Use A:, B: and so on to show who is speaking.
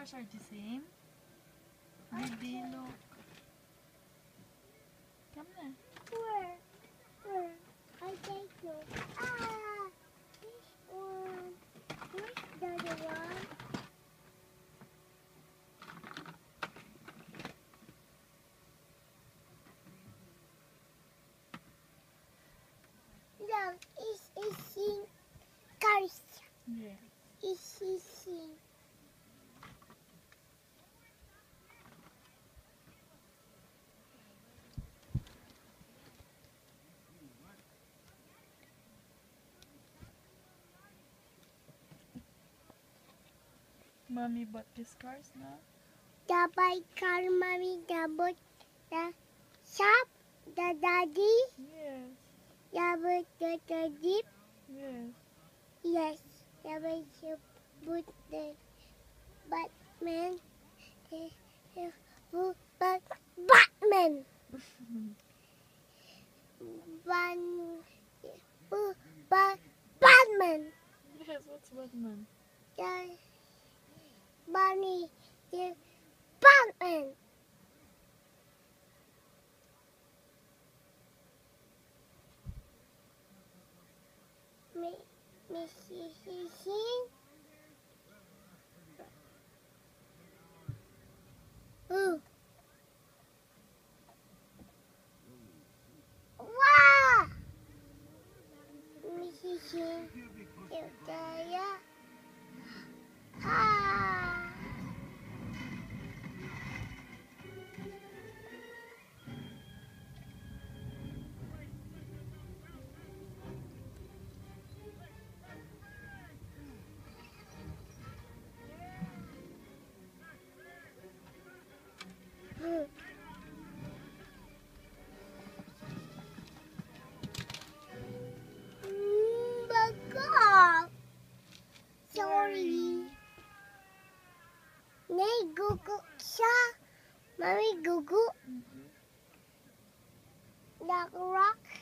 A: cars are the same. Baby, look. Come na.
B: Where? I take you. This one. Where's the other one? Look, it's in cars.
A: Yeah.
B: It's in.
A: Mommy bought these cars now.
B: The bike car, mommy, the boat, the shop, the daddy,
A: Yes.
B: the jeep.
A: Yes.
B: Yes, the way you put the Batman, Batman, Batman,
A: Yes, what's Batman?
B: the bunny, the Batman. Missy. Ooh. Wow! Missy. Yeah. Ah. Baka. Sorry. Nay, gugu siya. Mami, gugu. Rock.